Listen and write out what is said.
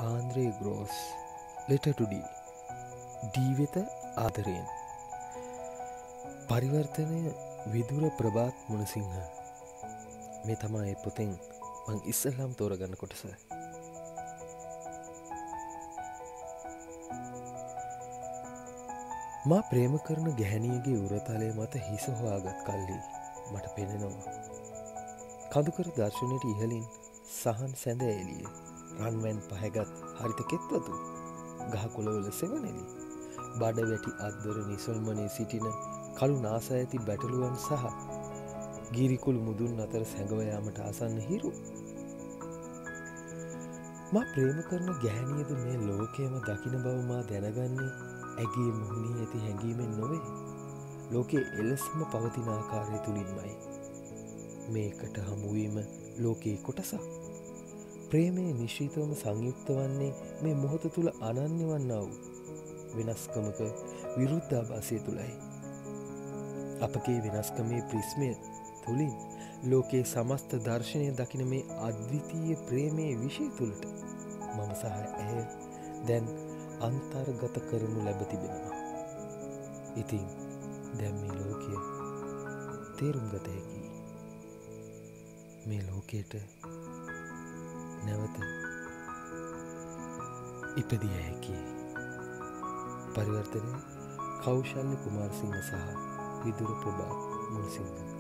ආන්ද්‍රේ ග්‍රෝස් letter to D වෙත ආදරයෙන් පරිවර්තනය විදුර ප්‍රභාත් මුණසිංහ මේ තමයි පොතෙන් මං ඉස්සෙල්ලාම තෝරගන්න කොටස. මා ප්‍රේම කරන ගැහැණියගේ උරතලය මත හිස හොයාගත් කල්ලි මට පෙනෙනවා කඳුකර දර්ශනයට ඉහලින් සහන් සැඳ එළිය රන්වැන් පහැගත් හරිත කෙත්වතු ගහකොළවල සෙවනෙලි බඩ වැටි අද්දර නිසල්මනේ සිටින කළු නාසා ඇති බැටළුවන් සහ ගිරිකුළු මුදුන් අතර සැඟව යාමට ආසන්න හිරු. මා ප්‍රේම කරන ගැහැණියද මේ ලෝකයම දකින බව මා දැනගන්නේ ඇගේ මුහුණේ ඇති හැඟීමෙන් නොවේ. ලෝකයේ එලෙසම පවතින ආකාරය තුලින්මයි. මේකට හමුවීම ලෝකයේ කොටසක්. ප්‍රේමයේ නිශ්චිතවම සංයුක්ත වන්නේ මේ මොහොත තුල අනන්‍ය වන්නා වූ වෙනස්කමක විරුද්ධාභාසය තුලයි. අපගේ වෙනස්කමේ ප්‍රිස්මය තුලින් ලෝකයේ සමස්ත දර්ශනය දකින මේ අද්විතීය ප්‍රේමයේ විෂය තුලට මම සහ ඇය දැන් අන්තර්ගත කරනු ලැබ තිබෙනවා. ඉතින් දැන් මේ ලෝකය තේරුම් ගත හැකි. මේ ලෝකයට නැවත ඉපදිය හැකි. පරිවර්තනය කෞශල්‍ය කුමාරසිංහ සහ විදුර ප්‍රභාත් මුණසිංහ.